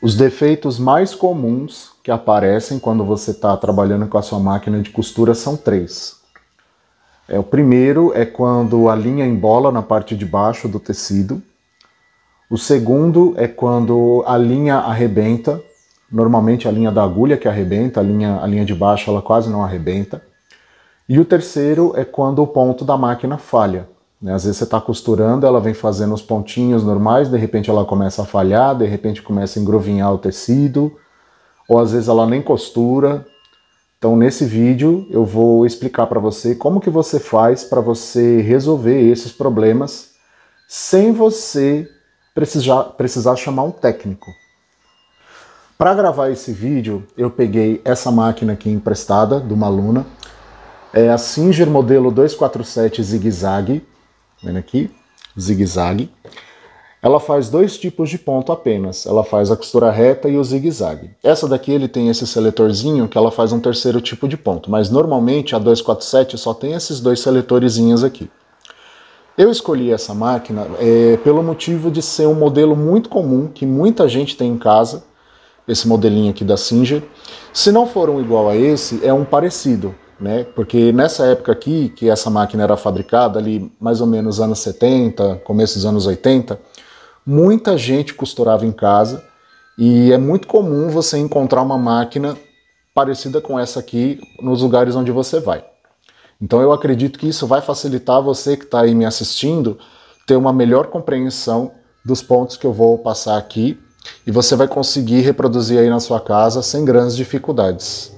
Os defeitos mais comuns que aparecem quando você está trabalhando com a sua máquina de costura são três. O primeiro é quando a linha embola na parte de baixo do tecido. O segundo é quando a linha arrebenta. Normalmente a linha da agulha que arrebenta, a linha de baixo ela quase não arrebenta. E o terceiro é quando o ponto da máquina falha. Às vezes você está costurando, ela vem fazendo os pontinhos normais, de repente ela começa a falhar, de repente começa a engrovinhar o tecido, ou às vezes ela nem costura. Então nesse vídeo eu vou explicar para você como que você faz para você resolver esses problemas sem você precisar chamar um técnico. Para gravar esse vídeo eu peguei essa máquina aqui emprestada de uma aluna, é a Singer modelo 247 zigue-zague. Vendo aqui, zigue-zague. Ela faz dois tipos de ponto apenas. Ela faz a costura reta e o zigue-zague. Essa daqui ele tem esse seletorzinho que ela faz um terceiro tipo de ponto, mas normalmente a 247 só tem esses dois seletorzinhos aqui. Eu escolhi essa máquina pelo motivo de ser um modelo muito comum, que muita gente tem em casa, esse modelinho aqui da Singer. Se não for um igual a esse, é um parecido. Porque nessa época aqui, que essa máquina era fabricada, ali mais ou menos anos 70, começo dos anos 80, muita gente costurava em casa e é muito comum você encontrar uma máquina parecida com essa aqui nos lugares onde você vai. Então eu acredito que isso vai facilitar você que está aí me assistindo ter uma melhor compreensão dos pontos que eu vou passar aqui e você vai conseguir reproduzir aí na sua casa sem grandes dificuldades.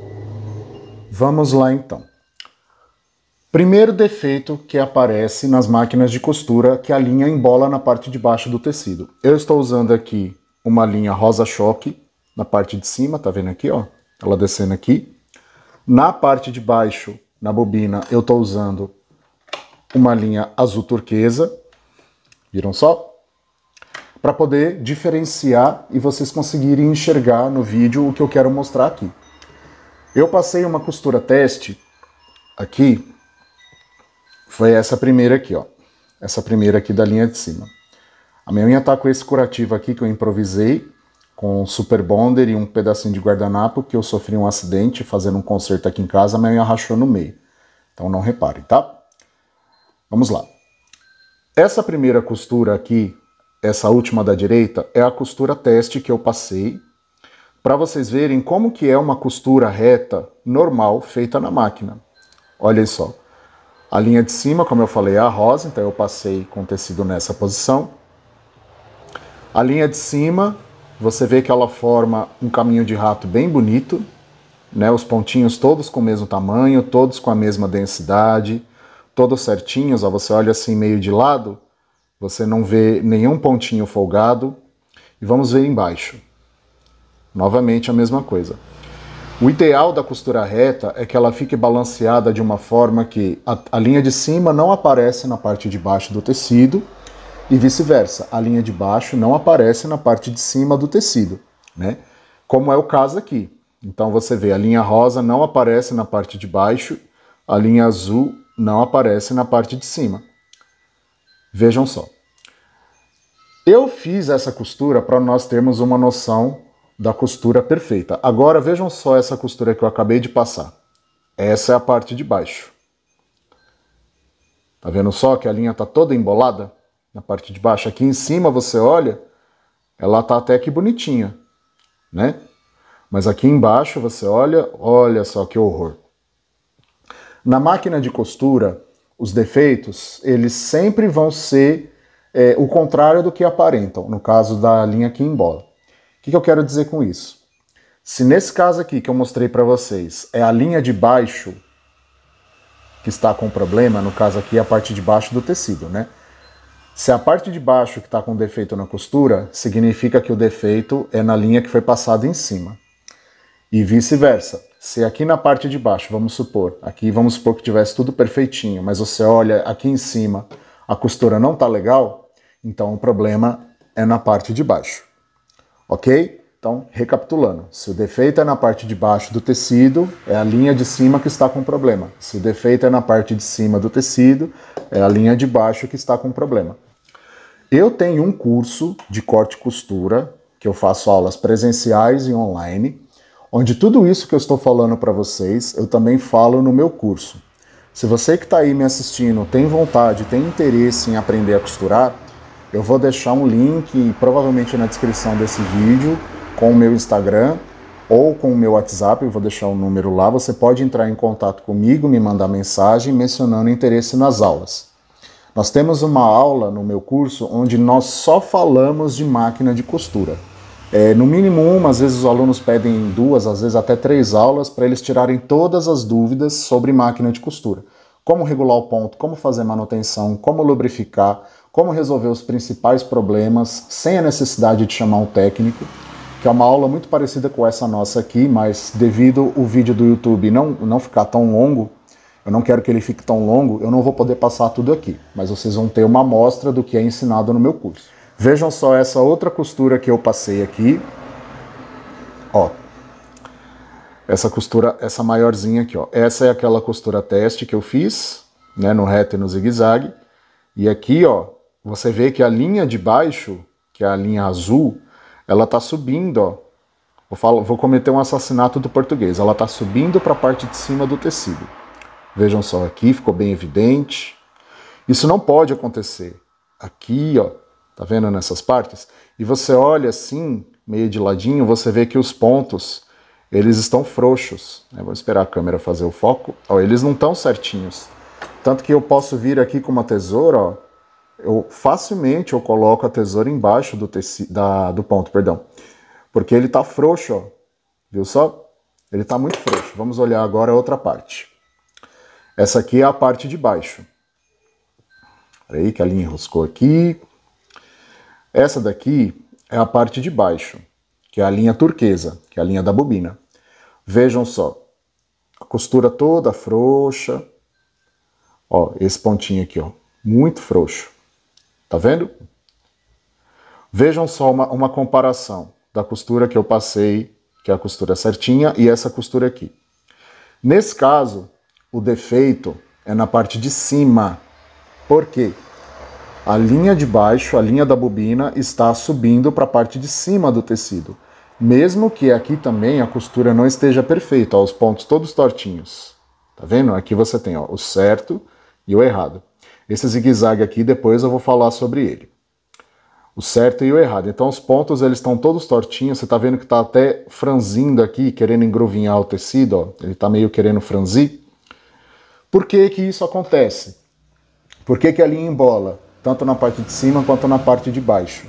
Vamos lá então. Primeiro defeito que aparece nas máquinas de costura, que a linha embola na parte de baixo do tecido. Eu estou usando aqui uma linha rosa choque na parte de cima, tá vendo aqui, ó? Ela descendo aqui. Na parte de baixo, na bobina, eu estou usando uma linha azul turquesa. Viram só? Para poder diferenciar e vocês conseguirem enxergar no vídeo o que eu quero mostrar aqui. Eu passei uma costura teste aqui, foi essa primeira aqui, ó. Essa primeira aqui da linha de cima. A minha unha tá com esse curativo aqui que eu improvisei, com super bonder e um pedacinho de guardanapo, que eu sofri um acidente fazendo um conserto aqui em casa, a minha unha rachou no meio. Então não reparem, tá? Vamos lá. Essa primeira costura aqui, essa última da direita, é a costura teste que eu passei, para vocês verem como que é uma costura reta normal feita na máquina. Olha só, a linha de cima, como eu falei, é a rosa, então eu passei com o tecido nessa posição. A linha de cima, você vê que ela forma um caminho de rato bem bonito, os pontinhos todos com o mesmo tamanho, todos com a mesma densidade, todos certinhos, ó, você olha assim meio de lado, você não vê nenhum pontinho folgado. E vamos ver embaixo. Novamente a mesma coisa. O ideal da costura reta é que ela fique balanceada de uma forma que a linha de cima não aparece na parte de baixo do tecido e vice-versa. A linha de baixo não aparece na parte de cima do tecido, Como é o caso aqui. Então você vê, a linha rosa não aparece na parte de baixo, a linha azul não aparece na parte de cima. Vejam só. Eu fiz essa costura para nós termos uma noção da costura perfeita. Agora vejam só essa costura que eu acabei de passar. Essa é a parte de baixo. Tá vendo só que a linha tá toda embolada na parte de baixo? Aqui em cima você olha, ela tá até que bonitinha, Mas aqui embaixo você olha só que horror. Na máquina de costura, os defeitos, eles sempre vão ser o contrário do que aparentam, no caso da linha que embola. O que eu quero dizer com isso? Se nesse caso aqui que eu mostrei para vocês é a linha de baixo que está com problema, no caso aqui é a parte de baixo do tecido, Se a parte de baixo que está com defeito na costura, significa que o defeito é na linha que foi passada em cima. E vice-versa. Se aqui na parte de baixo, vamos supor que tivesse tudo perfeitinho, mas você olha aqui em cima, a costura não está legal, então o problema é na parte de baixo. Ok? Então, recapitulando, se o defeito é na parte de baixo do tecido, é a linha de cima que está com problema. Se o defeito é na parte de cima do tecido, é a linha de baixo que está com problema. Eu tenho um curso de corte e costura que eu faço aulas presenciais e online, onde tudo isso que eu estou falando para vocês, eu também falo no meu curso. Se você que está aí me assistindo tem vontade, tem interesse em aprender a costurar, eu vou deixar um link, provavelmente na descrição desse vídeo, com o meu Instagram ou com o meu WhatsApp, eu vou deixar o número lá. Você pode entrar em contato comigo, me mandar mensagem mencionando interesse nas aulas. Nós temos uma aula no meu curso onde nós só falamos de máquina de costura. No mínimo uma, às vezes os alunos pedem 2, às vezes até 3 aulas para eles tirarem todas as dúvidas sobre máquina de costura. Como regular o ponto, como fazer manutenção, como lubrificar, como resolver os principais problemas sem a necessidade de chamar um técnico, que é uma aula muito parecida com essa nossa aqui, mas devido o vídeo do YouTube não ficar tão longo, eu não quero que ele fique tão longo, eu não vou poder passar tudo aqui, mas vocês vão ter uma amostra do que é ensinado no meu curso. Vejam só essa outra costura que eu passei aqui, ó, essa costura, essa maiorzinha aqui, ó, essa é aquela costura teste que eu fiz, né, no reto e no zigue-zague, e aqui, ó, você vê que a linha de baixo, que é a linha azul, ela tá subindo, ó, vou cometer um assassinato do português, ela tá subindo para a parte de cima do tecido. Vejam só aqui, ficou bem evidente. Isso não pode acontecer. Aqui, ó, tá vendo nessas partes? E você olha assim, meio de ladinho, você vê que os pontos, eles estão frouxos. Vou esperar a câmera fazer o foco. Ó, eles não estão certinhos. Tanto que eu posso vir aqui com uma tesoura, ó, facilmente eu coloco a tesoura embaixo do ponto, perdão. Porque ele tá frouxo, ó. Viu só? Ele tá muito frouxo. Vamos olhar agora a outra parte. Essa aqui é a parte de baixo. Aí que a linha enroscou aqui. Essa daqui é a parte de baixo, que é a linha turquesa, que é a linha da bobina. Vejam só, a costura toda frouxa. Ó, esse pontinho aqui, ó, muito frouxo. Tá vendo? Vejam só uma comparação da costura que eu passei, que é a costura certinha, e essa costura aqui. Nesse caso, o defeito é na parte de cima. Por quê? A linha de baixo, a linha da bobina, está subindo para a parte de cima do tecido. Mesmo que aqui também a costura não esteja perfeita, ó, os pontos todos tortinhos. Tá vendo? Aqui você tem, ó, o certo e o errado. Esse zigue-zague aqui, depois eu vou falar sobre ele. O certo e o errado. Então os pontos, eles estão todos tortinhos. Você tá vendo que tá até franzindo aqui, querendo engruvinhar o tecido, ó. Ele tá meio querendo franzir. Por que que isso acontece? Por que que a linha embola? Tanto na parte de cima quanto na parte de baixo.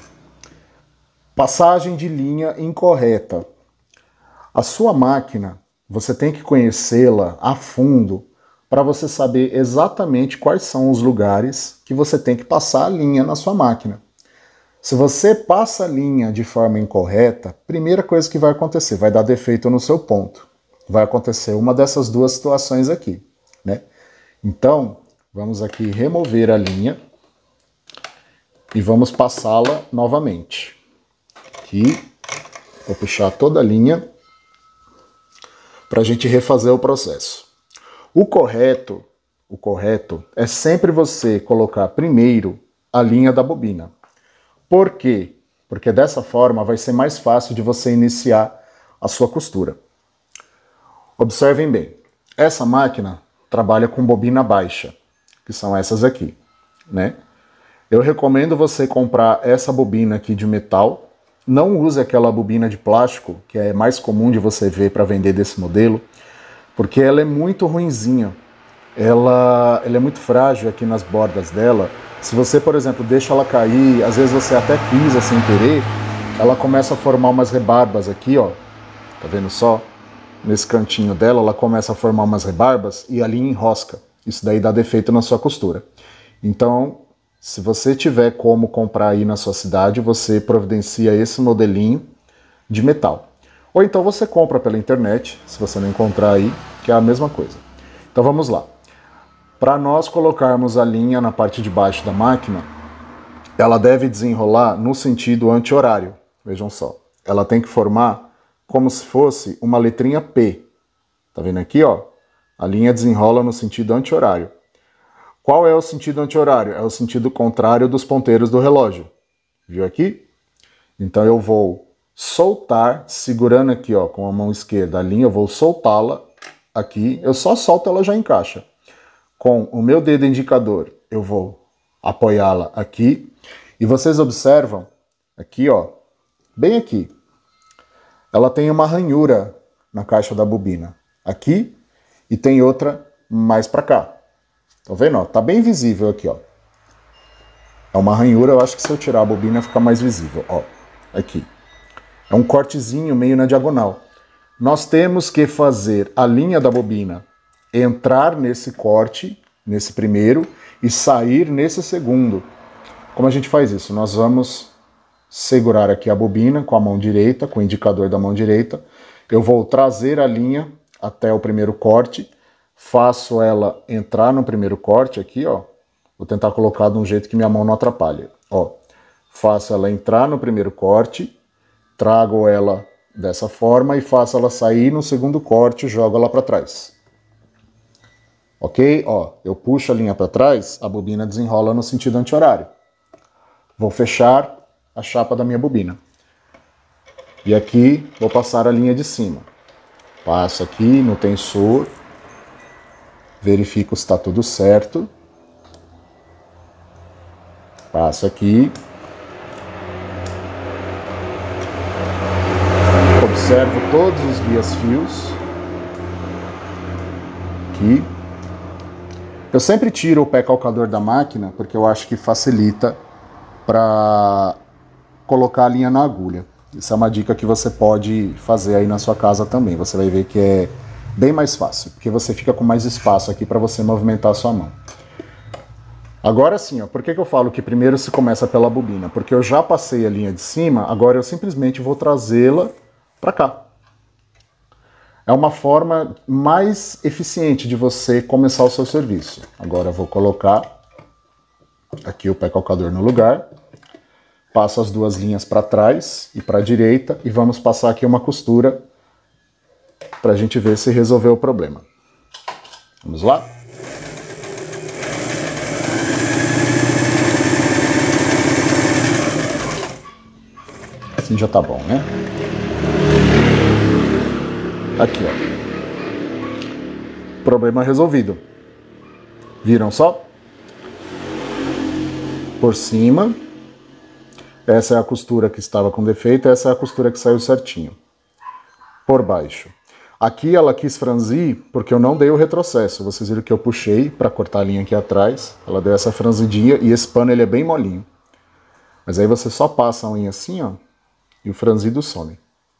Passagem de linha incorreta. A sua máquina, você tem que conhecê-la a fundo para você saber exatamente quais são os lugares que você tem que passar a linha na sua máquina. Se você passa a linha de forma incorreta, primeira coisa que vai acontecer, vai dar defeito no seu ponto. Vai acontecer uma dessas duas situações aqui, né? Então, vamos aqui remover a linha e vamos passá-la novamente. Aqui, vou puxar toda a linha para a gente refazer o processo. O correto é sempre você colocar primeiro a linha da bobina. Por quê? Porque dessa forma vai ser mais fácil de você iniciar a sua costura. Observem bem, essa máquina trabalha com bobina baixa, que são essas aqui, né? Eu recomendo você comprar essa bobina aqui de metal. Não use aquela bobina de plástico, que é mais comum de você ver para vender desse modelo, porque ela é muito ruinzinha. Ela é muito frágil aqui nas bordas dela. Se você, por exemplo, deixa ela cair, às vezes você até pisa sem querer, ela começa a formar umas rebarbas aqui, ó. Tá vendo só? Nesse cantinho dela, ela começa a formar umas rebarbas e ali enrosca. Isso daí dá defeito na sua costura. Então, se você tiver como comprar aí na sua cidade, você providencia esse modelinho de metal. Ou então você compra pela internet, se você não encontrar aí, que é a mesma coisa. Então vamos lá. Para nós colocarmos a linha na parte de baixo da máquina, ela deve desenrolar no sentido anti-horário. Vejam só. Ela tem que formar como se fosse uma letrinha P. Tá vendo aqui, ó? A linha desenrola no sentido anti-horário. Qual é o sentido anti-horário? É o sentido contrário dos ponteiros do relógio. Viu aqui? Então eu vou soltar, segurando aqui, ó, com a mão esquerda a linha, eu vou soltá-la aqui, eu só solto, ela já encaixa. Com o meu dedo indicador, eu vou apoiá-la aqui, e vocês observam aqui, ó, bem aqui, ela tem uma ranhura na caixa da bobina, aqui, e tem outra mais para cá. Tá vendo? Ó? Tá bem visível aqui, ó. É uma ranhura, eu acho que se eu tirar a bobina fica mais visível, ó. Aqui. É um cortezinho meio na diagonal. Nós temos que fazer a linha da bobina entrar nesse corte, nesse primeiro, e sair nesse segundo. Como a gente faz isso? Nós vamos segurar aqui a bobina com a mão direita, com o indicador da mão direita. Eu vou trazer a linha até o primeiro corte, faço ela entrar no primeiro corte aqui, ó. Vou tentar colocar de um jeito que minha mão não atrapalhe. Ó, faço ela entrar no primeiro corte, trago ela dessa forma e faço ela sair no segundo corte e jogo ela para trás. Ok? Ó, eu puxo a linha para trás, a bobina desenrola no sentido anti-horário. Vou fechar a chapa da minha bobina. E aqui vou passar a linha de cima. Passo aqui no tensor, verifico se está tudo certo. Passo aqui. Observo todos os guias-fios. Aqui. Eu sempre tiro o pé calcador da máquina, porque eu acho que facilita para colocar a linha na agulha. Isso é uma dica que você pode fazer aí na sua casa também. Você vai ver que é bem mais fácil, porque você fica com mais espaço aqui para você movimentar a sua mão. Agora sim, ó, por que eu falo que primeiro se começa pela bobina? Porque eu já passei a linha de cima, agora eu simplesmente vou trazê-la para cá. É uma forma mais eficiente de você começar o seu serviço. Agora eu vou colocar aqui o pé calcador no lugar, passo as duas linhas para trás e para a direita e vamos passar aqui uma costura para a gente ver se resolveu o problema. Vamos lá? Assim já tá bom, né? Aqui, ó. Problema resolvido. Viram só? Por cima. Essa é a costura que estava com defeito, essa é a costura que saiu certinho. Por baixo. Aqui ela quis franzir porque eu não dei o retrocesso. Vocês viram que eu puxei para cortar a linha aqui atrás. Ela deu essa franzidinha e esse pano ele é bem molinho. Mas aí você só passa a unha assim, ó, e o franzido some.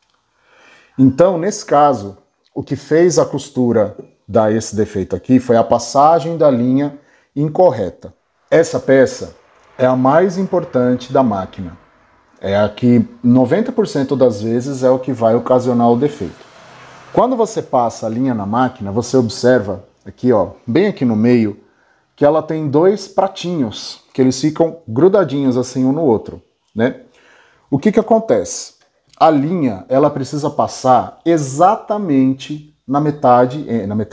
Então, nesse caso, o que fez a costura dar esse defeito aqui foi a passagem da linha incorreta. Essa peça é a mais importante da máquina. É a que 90% das vezes é o que vai ocasionar o defeito. Quando você passa a linha na máquina, você observa aqui, ó, bem aqui no meio, que ela tem dois pratinhos, que eles ficam grudadinhos assim um no outro, né? O que acontece? A linha, ela precisa passar exatamente na metade,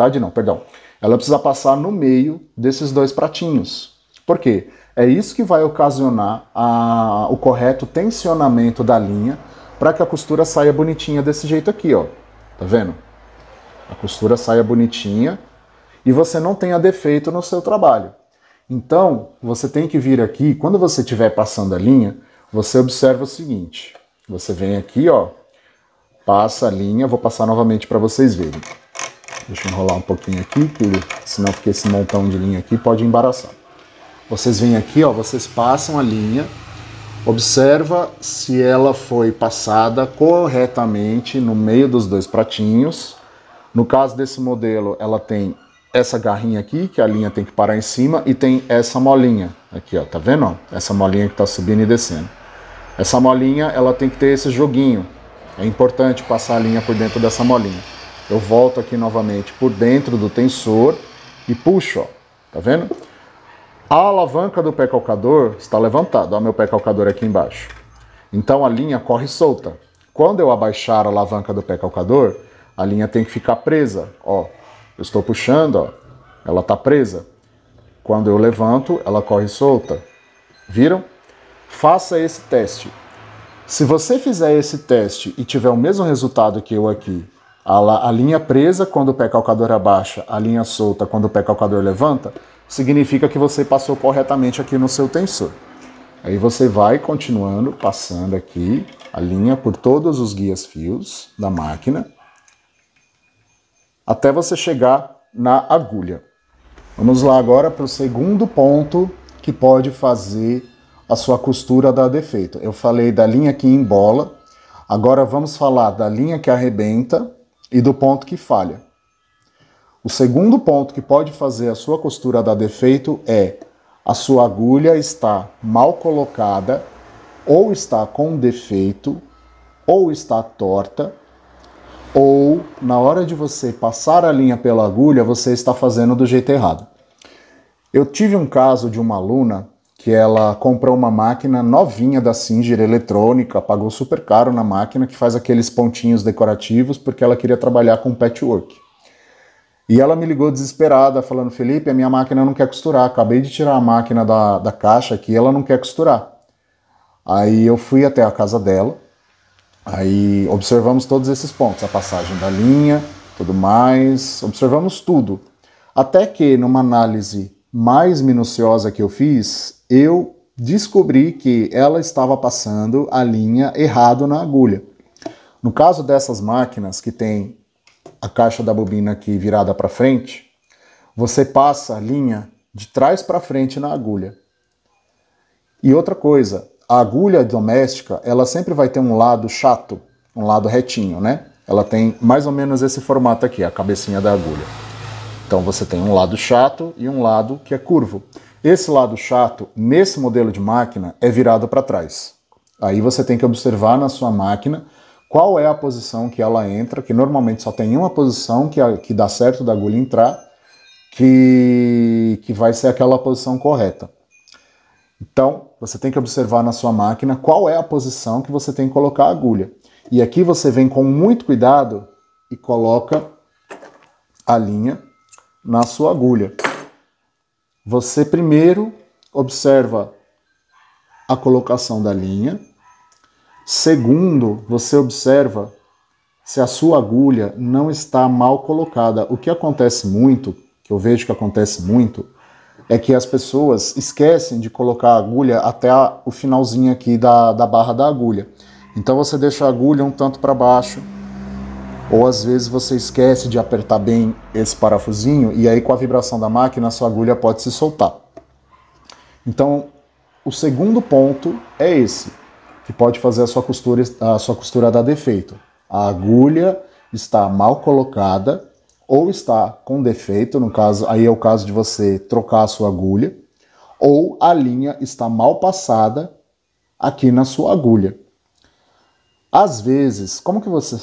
ela precisa passar no meio desses dois pratinhos. Por quê? É isso que vai ocasionar o correto tensionamento da linha para que a costura saia bonitinha desse jeito aqui, ó. Tá vendo? A costura saia bonitinha e você não tenha defeito no seu trabalho. Então, você tem que vir aqui, quando você estiver passando a linha, você observa o seguinte. Você vem aqui, ó, passa a linha, vou passar novamente para vocês verem. Deixa eu enrolar um pouquinho aqui, senão porque esse montão de linha aqui pode embaraçar. Vocês vêm aqui, ó, vocês passam a linha, observa se ela foi passada corretamente no meio dos dois pratinhos. No caso desse modelo, ela tem essa garrinha aqui, que a linha tem que parar em cima, e tem essa molinha aqui, ó, tá vendo? Ó? Essa molinha que tá subindo e descendo. Essa molinha, ela tem que ter esse joguinho. É importante passar a linha por dentro dessa molinha. Eu volto aqui novamente por dentro do tensor e puxo, ó, tá vendo? A alavanca do pé calcador está levantada, ó, meu pé calcador aqui embaixo. Então a linha corre solta. Quando eu abaixar a alavanca do pé calcador, a linha tem que ficar presa, ó. Eu estou puxando, ó, ela está presa. Quando eu levanto, ela corre solta. Viram? Faça esse teste. Se você fizer esse teste e tiver o mesmo resultado que eu aqui, a linha presa quando o pé calcador abaixa, a linha solta quando o pé calcador levanta, significa que você passou corretamente aqui no seu tensor. Aí você vai continuando, passando aqui a linha por todos os guias-fios da máquina, até você chegar na agulha. Vamos lá agora para o segundo ponto que pode fazer a sua costura dar defeito. Eu falei da linha que embola, agora vamos falar da linha que arrebenta e do ponto que falha. O segundo ponto que pode fazer a sua costura dar defeito é a sua agulha está mal colocada, ou está com defeito, ou está torta, ou na hora de você passar a linha pela agulha, você está fazendo do jeito errado. Eu tive um caso de uma aluna que ela comprou uma máquina novinha da Singer eletrônica, pagou super caro na máquina, que faz aqueles pontinhos decorativos, porque ela queria trabalhar com patchwork. E ela me ligou desesperada, falando, Felipe, a minha máquina não quer costurar, acabei de tirar a máquina da caixa aqui, ela não quer costurar. Aí eu fui até a casa dela, aí observamos todos esses pontos, a passagem da linha, tudo mais, observamos tudo. Até que, numa análise mais minuciosa que eu fiz, eu descobri que ela estava passando a linha errado na agulha. No caso dessas máquinas que tem a caixa da bobina aqui virada para frente, você passa a linha de trás para frente na agulha. E outra coisa, a agulha doméstica, ela sempre vai ter um lado chato, um lado retinho, né? Ela tem mais ou menos esse formato aqui, a cabecinha da agulha. Então você tem um lado chato e um lado que é curvo. Esse lado chato, nesse modelo de máquina, é virado para trás. Aí você tem que observar na sua máquina qual é a posição que ela entra, que normalmente só tem uma posição que dá certo da agulha entrar, que vai ser aquela posição correta. Então, você tem que observar na sua máquina qual é a posição que você tem que colocar a agulha. E aqui você vem com muito cuidado e coloca a linha na sua agulha. Você primeiro observa a colocação da linha. Segundo, você observa se a sua agulha não está mal colocada. O que acontece muito, que eu vejo que acontece muito, é que as pessoas esquecem de colocar a agulha até o finalzinho aqui da barra da agulha. Então você deixa a agulha um tanto para baixo, ou às vezes você esquece de apertar bem esse parafusinho, e aí com a vibração da máquina a sua agulha pode se soltar. Então, o segundo ponto é esse, que pode fazer a sua costura dar defeito. A agulha está mal colocada, ou está com defeito, no caso, aí é o caso de você trocar a sua agulha, ou a linha está mal passada aqui na sua agulha. Às vezes, como que você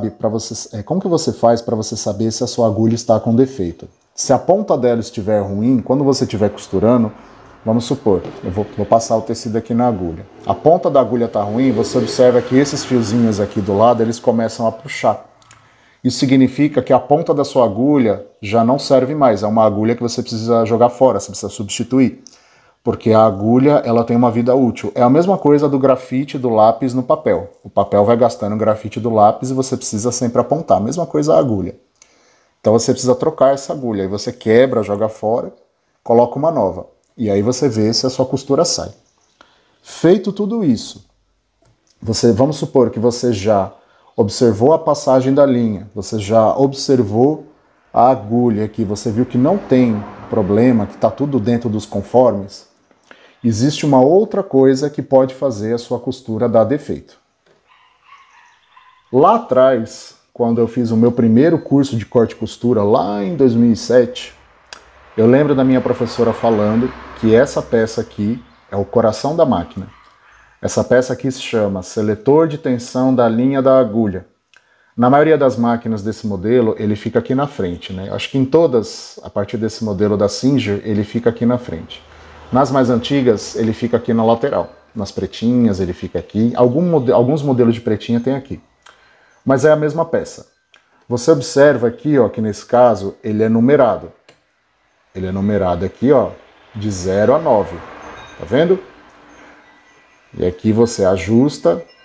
faz para você saber se a sua agulha está com defeito? Se a ponta dela estiver ruim, quando você estiver costurando, vamos supor, eu vou passar o tecido aqui na agulha. A ponta da agulha está ruim, você observa que esses fiozinhos aqui do lado, eles começam a puxar. Isso significa que a ponta da sua agulha já não serve mais, é uma agulha que você precisa jogar fora, você precisa substituir. Porque a agulha, ela tem uma vida útil. É a mesma coisa do grafite do lápis no papel. O papel vai gastando o grafite do lápis e você precisa sempre apontar. A mesma coisa a agulha. Então você precisa trocar essa agulha. Aí você quebra, joga fora, coloca uma nova. E aí você vê se a sua costura sai. Feito tudo isso, vamos supor que você já observou a passagem da linha, você já observou a agulha aqui, você viu que não tem problema, que está tudo dentro dos conformes. Existe uma outra coisa que pode fazer a sua costura dar defeito. Lá atrás, quando eu fiz o meu primeiro curso de corte e costura, lá em 2007, eu lembro da minha professora falando que essa peça aqui é o coração da máquina. Essa peça aqui se chama seletor de tensão da linha da agulha. Na maioria das máquinas desse modelo, ele fica aqui na frente, né? Acho que em todas, a partir desse modelo da Singer, ele fica aqui na frente. Nas mais antigas, ele fica aqui na lateral. Nas pretinhas, ele fica aqui. Alguns modelos de pretinha tem aqui. Mas é a mesma peça. Você observa aqui, ó, que nesse caso, ele é numerado. Ele é numerado aqui, ó, de 0 a 9. Tá vendo? E aqui você ajusta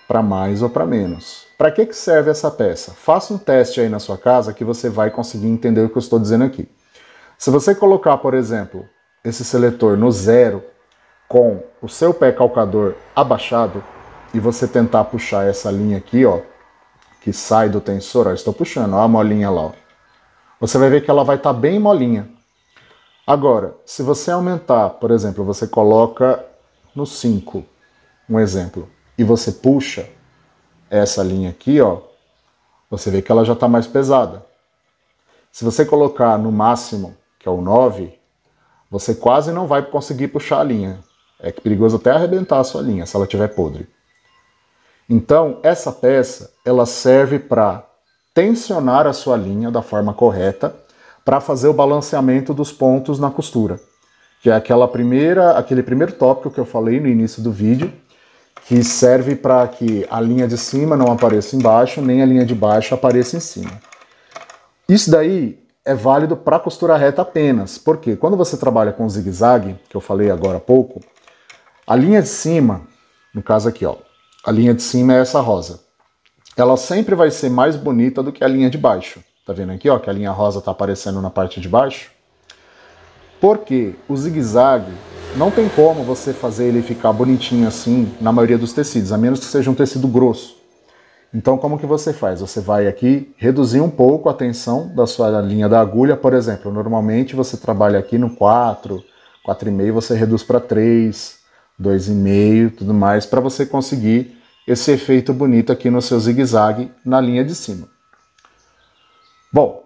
para mais ou para menos. Para que serve essa peça? Faça um teste aí na sua casa que você vai conseguir entender o que eu estou dizendo aqui. Se você colocar, por exemplo, esse seletor no 0 com o seu pé calcador abaixado e você tentar puxar essa linha aqui, ó, que sai do tensor, ó, estou puxando, ó, a molinha lá, ó. Você vai ver que ela vai estar bem molinha. Agora, se você aumentar, por exemplo, você coloca no 5, um exemplo, e você puxa essa linha aqui, ó, você vê que ela já está mais pesada. Se você colocar no máximo, que é o 9, você quase não vai conseguir puxar a linha. É perigoso até arrebentar a sua linha, se ela estiver podre. Então, essa peça, ela serve para tensionar a sua linha da forma correta, para fazer o balanceamento dos pontos na costura. Que é aquele primeiro tópico que eu falei no início do vídeo, que serve para que a linha de cima não apareça embaixo, nem a linha de baixo apareça em cima. Isso daí é válido para costura reta apenas, porque quando você trabalha com zigue-zague, que eu falei agora há pouco, a linha de cima, no caso aqui, ó, a linha de cima é essa rosa. Ela sempre vai ser mais bonita do que a linha de baixo. Tá vendo aqui, ó, que a linha rosa tá aparecendo na parte de baixo? Porque o zigue-zague não tem como você fazer ele ficar bonitinho assim na maioria dos tecidos, a menos que seja um tecido grosso. Então, como que você faz? Você vai aqui reduzir um pouco a tensão da sua linha da agulha. Por exemplo, normalmente você trabalha aqui no 4, 4,5, você reduz para 3, 2,5, tudo mais, para você conseguir esse efeito bonito aqui no seu zigue-zague na linha de cima. Bom,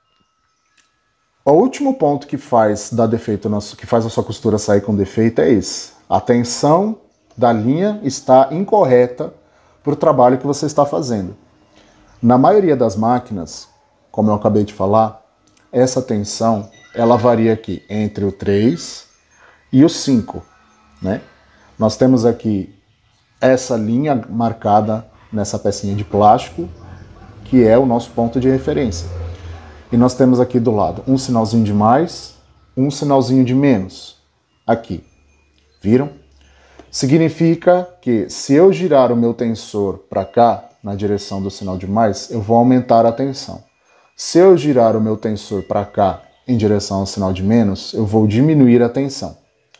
o último ponto que faz dar defeito, que faz a sua costura sair com defeito é esse. A tensão da linha está incorreta para o trabalho que você está fazendo. Na maioria das máquinas, como eu acabei de falar, essa tensão ela varia aqui entre o 3 e o 5, né? Nós temos aqui essa linha marcada nessa pecinha de plástico, que é o nosso ponto de referência. E nós temos aqui do lado um sinalzinho de mais, um sinalzinho de menos. Aqui, viram? Significa que se eu girar o meu tensor para cá, na direção do sinal de mais, eu vou aumentar a tensão. Se eu girar o meu tensor para cá, em direção ao sinal de menos, eu vou diminuir a tensão.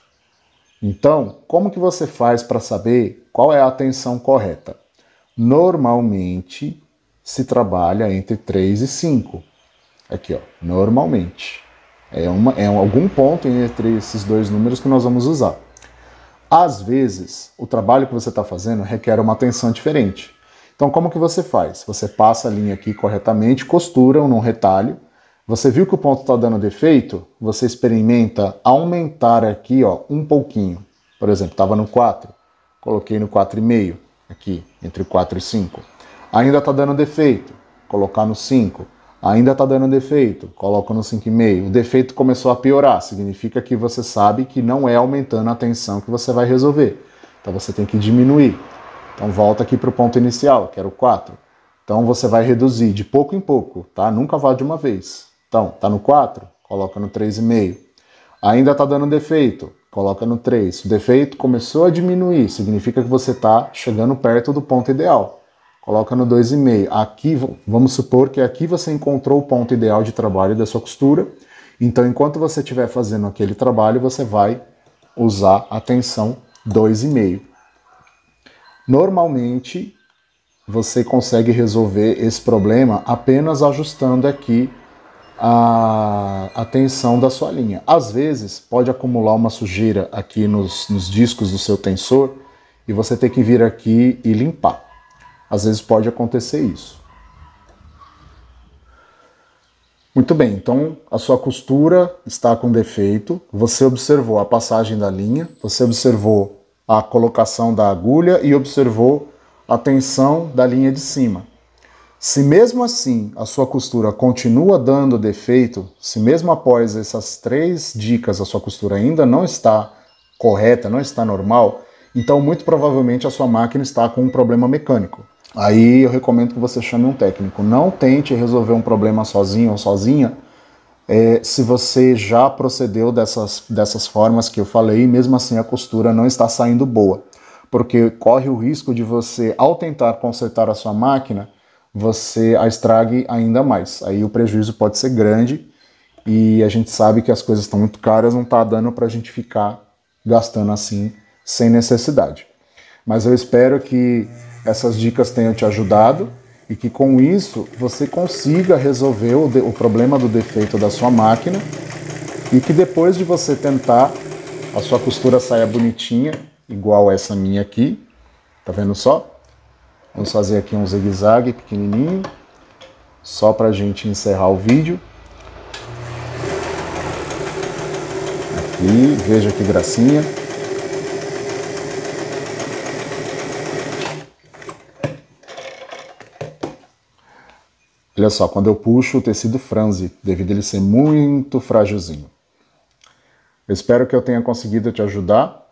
Então, como que você faz para saber qual é a tensão correta? Normalmente, se trabalha entre 3 e 5. Aqui, ó, normalmente. É algum ponto entre esses dois números que nós vamos usar. Às vezes, o trabalho que você está fazendo requer uma tensão diferente. Então, como que você faz? Você passa a linha aqui corretamente, costura num retalho. Você viu que o ponto está dando defeito? Você experimenta aumentar aqui, ó, um pouquinho. Por exemplo, estava no 4, coloquei no 4,5, aqui, entre 4 e 5. Ainda está dando defeito, colocar no 5. Ainda está dando defeito, coloca no 5,5. O defeito começou a piorar, significa que você sabe que não é aumentando a tensão que você vai resolver. Então você tem que diminuir. Então volta aqui para o ponto inicial, que era o 4. Então você vai reduzir de pouco em pouco, tá? Nunca vá de uma vez. Então, tá no 4, coloca no 3,5. Ainda está dando defeito, coloca no 3. O defeito começou a diminuir, significa que você está chegando perto do ponto ideal. Coloca no 2,5. Aqui, vamos supor que aqui você encontrou o ponto ideal de trabalho da sua costura. Então, enquanto você estiver fazendo aquele trabalho, você vai usar a tensão 2,5. Normalmente, você consegue resolver esse problema apenas ajustando aqui a tensão da sua linha. Às vezes, pode acumular uma sujeira aqui nos discos do seu tensor e você tem que vir aqui e limpar. Às vezes pode acontecer isso. Muito bem, então a sua costura está com defeito, você observou a passagem da linha, você observou a colocação da agulha e observou a tensão da linha de cima. Se mesmo assim a sua costura continua dando defeito, se mesmo após essas 3 dicas a sua costura ainda não está correta, não está normal, então muito provavelmente a sua máquina está com um problema mecânico. Aí eu recomendo que você chame um técnico. Não tente resolver um problema sozinho ou sozinha se você já procedeu dessas formas que eu falei e mesmo assim a costura não está saindo boa. porque corre o risco de você, ao tentar consertar a sua máquina, você a estrague ainda mais. Aí o prejuízo pode ser grande e a gente sabe que as coisas estão muito caras, não está dando para a gente ficar gastando assim sem necessidade. Mas eu espero que essas dicas tenham te ajudado e que com isso você consiga resolver o problema do defeito da sua máquina e que depois de você tentar, a sua costura saia bonitinha, igual essa minha aqui. Tá vendo só? Vamos fazer aqui um zigue-zague pequenininho, só pra gente encerrar o vídeo. Aqui, veja que gracinha. Olha só, quando eu puxo o tecido franze, devido a ele ser muito frágilzinho. Eu espero que eu tenha conseguido te ajudar.